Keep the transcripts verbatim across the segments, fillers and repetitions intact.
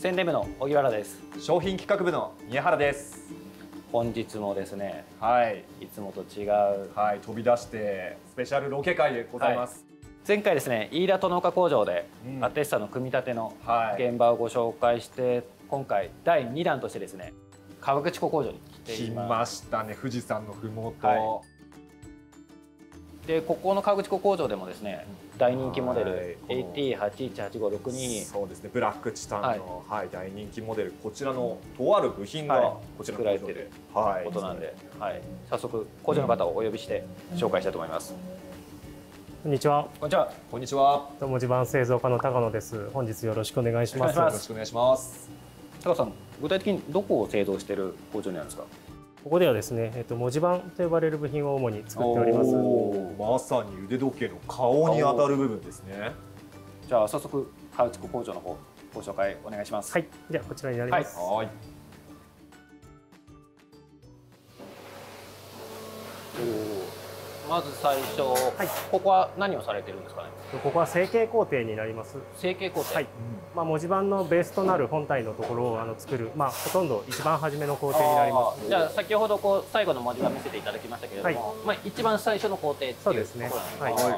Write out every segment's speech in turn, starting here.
宣伝部の荻原です。 商品企画部の宮原です。 本日もですね、 はい、 いつもと違う、 はい、飛び出してスペシャルロケ会でございます。 はい、前回ですね、飯田と農家工場で、 うん、 アテッサの組み立てのはい、 現場をご紹介して、今回だいにだんとしてですね、川口湖工場に来ています。 来ましたね、富士山のふもと。 はい、でここの川口湖工場でもですね、大人気モデル エーティーはちいちはちごろくに、 そうですね、ブラックチタンの、はいはい、大人気モデル、こちらのとある部品がこちらの工場で、はい、作られていることなんで、はい、早速工場の方をお呼びして紹介したいと思います。 こんにちは。 こんにちは。 こんにちは。 文字盤製造家の高野です。本日よろしくお願いします。 よろしくお願いします。 高野さん、具体的にどこを製造している工場になるんですか？ ここではですね、えっと文字盤と呼ばれる部品を主に作っております。 まさに腕時計の顔に当たる部分ですね。 じゃあ早速川口湖工場の方ご紹介お願いします。 はい、じゃあこちらになります。 はい。 まず最初、はい、ここは何をされてるんですかね？ ここは成形工程になります。 成形工程。はい。 まあ文字盤のベースとなる本体のところをあの作る、まあほとんど一番初めの工程になります。 じゃあ先ほどこう最後の文字盤見せていただきましたけれども、はい、まあ一番最初の工程っていうところなんですね。はいはいはいはい。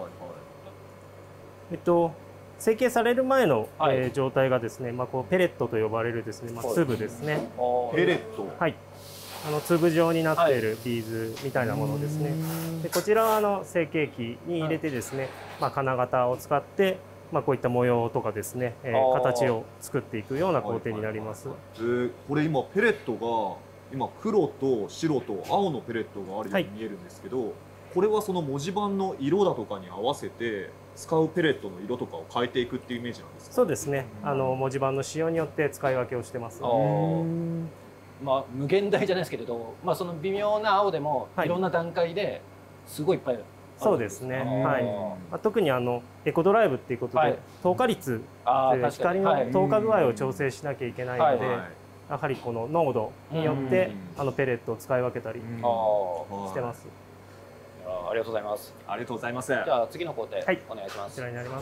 えっと成形される前の、はい、えー、状態がですね、まあこうペレットと呼ばれるですね、まあ粒ですね。 ペレット。 はい。あの粒状になっているビーズみたいなものですね。でこちらはあの成形機に入れてですね、はい、まあ金型を使って、まあこういった模様とかですね、えー、形を作っていくような工程になります。 えー、これ今ペレットが今黒と白と青のペレットがあるように見えるんですけど、はい、これはその文字盤の色だとかに合わせて使うペレットの色とかを変えていくっていうイメージなんですか？ そうですね。あの文字盤の仕様によって使い分けをしてます。 まあ、無限大じゃないですけれど、まあ、その微妙な青でもいろんな段階ですごいいっぱいある、はい、 そうですね、はい、まあ、特にあのエコドライブっていうことで、はい、透過率、光の透過具合を調整しなきゃいけないので、はい、やはりこの濃度によってあのペレットを使い分けたりしてます。 ありがとうございます。 ありがとうございます。 じゃあ次の工程、はい、お願いします。 こちらになります。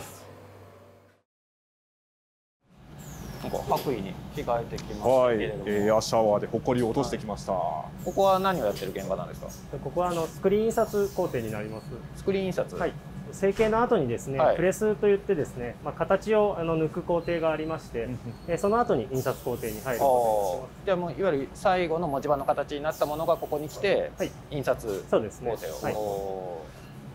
なんか白衣に着替えてきましたけれども、 はい、エアシャワーでホコリを落としてきました。 はい、ここは何をやってる現場なんですか？ ここはあのスクリーン印刷工程になります。 スクリーン印刷。はい。 成形の後にですね、はい、プレスといってですね、まあ形をあの抜く工程がありまして、えその後に印刷工程に入ることになります。 じゃあもういわゆる最後の文字盤の形になったものがここに来て、はい、印刷工程を。そうですね。はい、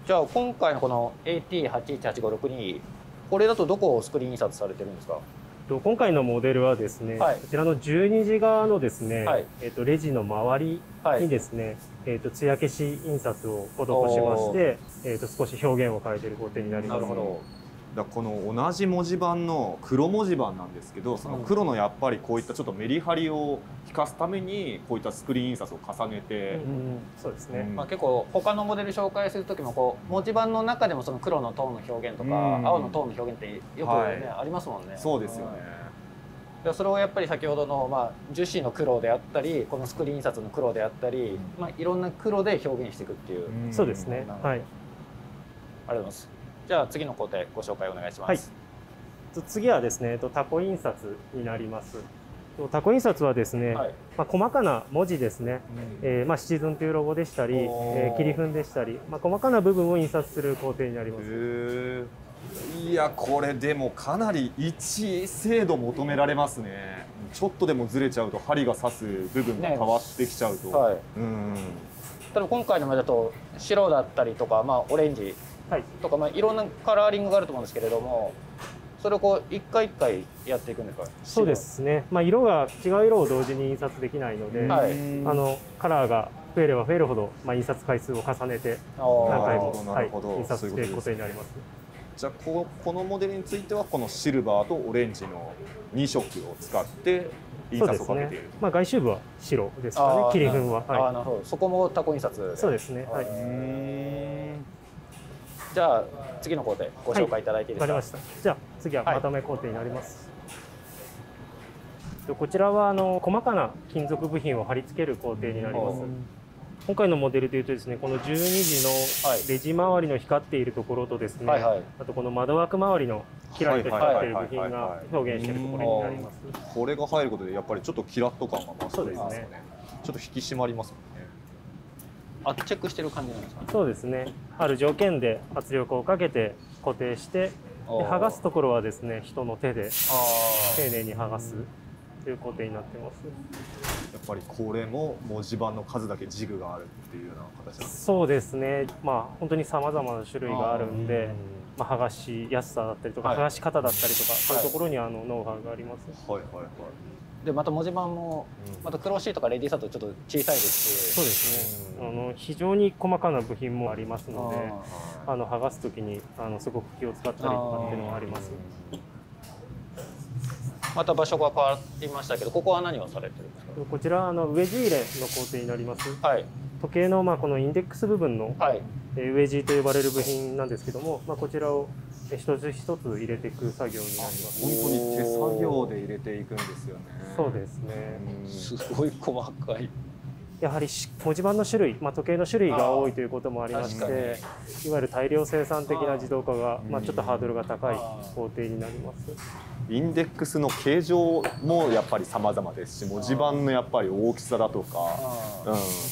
じゃあ今回のこの エーティーはちいちはちごろくに これだとどこをスクリーン印刷されてるんですか？ 今回のモデルはですね、はい、こちらのじゅうにじ側のですね、はい、えっとレジの周りにですね、はい、えっと艶消し印刷を施しまして、えっと少し表現を変えている工程になります。なるほど。 だこの同じ文字盤の黒文字盤なんですけど、その黒のやっぱりこういったちょっとメリハリを引かすためにこういったスクリーン印刷を重ねて、うんうん、 そうですね、 うん、まあ結構他のモデル紹介する時もこう文字盤の中でもその黒のトーンの表現とか、うん、青のトーンの表現ってよくね、はい、ありますもんね。 そうですよね。 うん、それをやっぱり先ほどの、まあ、樹脂の黒であったりこのスクリーン印刷の黒であったり、うん、まあ、いろんな黒で表現していくっていう、 うん、そうですね。はい、ありがとうございます。じゃあ次の工程ご紹介お願いします。はい、 次はですね、タコ印刷になります。タコ印刷はですね、はい、まあ細かな文字ですね、うん、えー、まあシチズンというロゴでしたり、えー、切り粉でしたり、まあ、細かな部分を印刷する工程になります。 いや、これでもかなり一致精度求められますね。ちょっとでもずれちゃうと針が刺す部分が変わってきちゃうと、ね、はい、うん、 ただ今回の場合だと白だったりとか、まあ、オレンジとか、はい、まあ、いろんなカラーリングがあると思うんですけれども、それをこう一回一回やっていくんですか？ そうですね、まあ、色が違う色を同時に印刷できないので、はい、あのカラーが増えれば増えるほど、まあ、印刷回数を重ねて何回も、はい、印刷していくことになります。 じゃあ こ, このモデルについてはこのシルバーとオレンジのに色を使って印刷をかけている。 ね、まあ、外周部は白ですかね、切り粉は。 はい、あ、なるほど。そこもタコ印刷で。 そうですね。はい。 じゃあ次の工程ご紹介いただいていいですか？ わかりました。じゃあ次はまとめ工程になります。はい、こちらはあの細かな金属部品を貼り付ける工程になります。今回のモデルでいうとですね、このじゅうにじのレジ周りの光っているところとですね、はいはい、あとこの窓枠周りのキラリと光っている部品が表現しているところになります。 これが入ることでやっぱりちょっとキラッと感が増すというかね、ちょっと引き締まりますもんね。 あ、チェックしてる感じなんですか？ そうですね。ある条件で圧力をかけて固定して、剥がすところはですね、人の手で丁寧に剥がすという工程になってます。 やっぱりこれも文字盤の数だけジグがあるっていうような形なんですか？ そうですね。まあ本当に様々な種類があるんで、まあ剥がしやすさだったりとか、はい、剥がし方だったりとか、そういうところにあのノウハウがあります。 はいはいはい。 でまた文字盤もまたクローシーとかレディーサートちょっと小さいですし、 そうですね。あの非常に細かな部品もありますので、あの剥がすときにあのすごく気を使ったりとかっていうのはあります。 また場所が変わりましたけど、ここは何をされてるんですか？ こちらはあのウェジ入れの工程になります。はい。時計のまあこのインデックス部分の、はい、ウェジと呼ばれる部品なんですけども、まあこちらを一つ一つ入れていく作業になります。 本当に手作業で入れていくんですよね。 そうですね。 すごい細かい。 やはり文字盤の種類、まあ、時計の種類が多いということもありまして、いわゆる大量生産的な自動化が、まあ、ちょっとハードルが高い工程になります。 インデックスの形状もやっぱり様々ですし、文字盤のやっぱり大きさだとか、うん、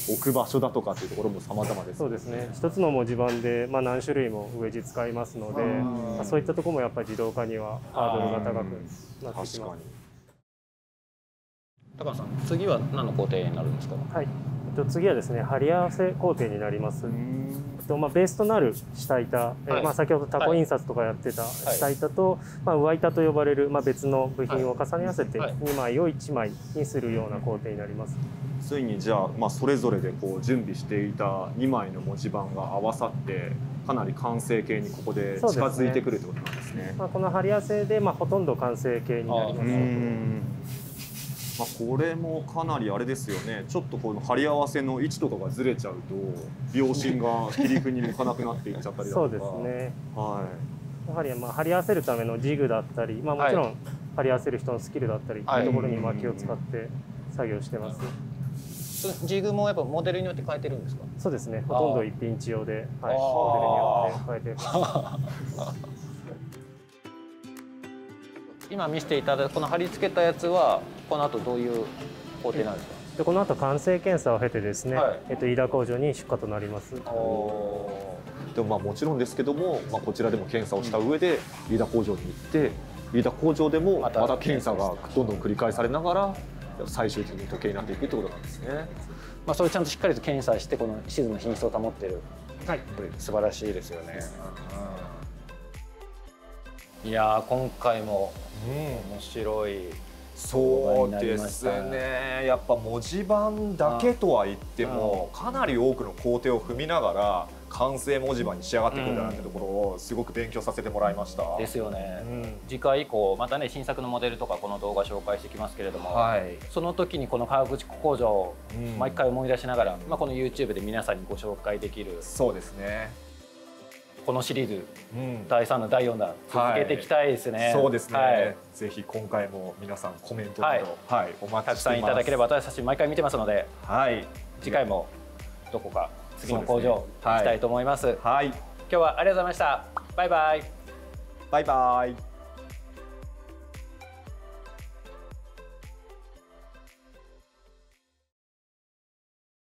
置く場所だとかっていうところも様々です。 そうですね。一つの文字盤で、まあ、何種類もウェジ使いますので、まあ、そういったところもやっぱり自動化にはハードルが高くなってきます。 高野さん、次は何の工程になるんですか？ はい、えっと、次はですね、貼り合わせ工程になります。えっとまあ、ベースとなる下板、はい、えーまあ、先ほどタコ印刷とかやってた下板と、はい、まあ、上板と呼ばれる、まあ、別の部品を重ね合わせてにまいをいちまいにするような工程になります。 ついにじゃあ、まあ、それぞれでこう準備していたにまいの文字盤が合わさってかなり完成形にここで近づいてくるってことなんですね。 まあ、この貼り合わせで、まあ、ほとんど完成形になります。 まあこれもかなりあれですよね。ちょっとこの貼り合わせの位置とかがずれちゃうと秒針が切り組に向かなくなっていっちゃったりだとか。 そうですね。はい。やはりまあ貼り合わせるためのジグだったり、まあもちろん貼り合わせる人のスキルだったりというところにまあ気を使って作業してます。 ジグもやっぱモデルによって変えてるんですか？ そうですね。ほとんど一品一様で、はい、モデルによって変えてます。 今見せていただいたこの貼り付けたやつはこの後どういう工程なんですか？ でこの後完成検査を経てですね、はい、えっと飯田工場に出荷となります。でもまあもちろんですけども、まあ、こちらでも検査をした上で飯田工場に行って飯田工場でもまた検査がどんどん繰り返されながら最終的に時計になっていくってことなんですね。 まあそれちゃんとしっかりと検査してこのシズの品質を保っている、はい、これ素晴らしいですよね。いやー今回も面白い。 そうですね。やっぱ文字盤だけとは言ってもかなり多くの工程を踏みながら完成文字盤に仕上がってくるんだなってところをすごく勉強させてもらいました。 ですよね。うん、次回以降またね新作のモデルとかこの動画紹介してきますけれども、はい、その時にこの川口工場を毎回思い出しながら、うん、まあこの YouTube で皆さんにご紹介できる。 そうですね。 このシリーズ、うん、だいさんだんだいよんだん続けていきたいですね。 はい、そうですね、はい、ぜひ今回も皆さんコメントなど、はいはい、お待ちしています。 たくさんいただければ私たち毎回見てますので、はい、次回もどこか次の工場行きたいと思います。はい、今日はありがとうございました。バイバイ。 バイバイ。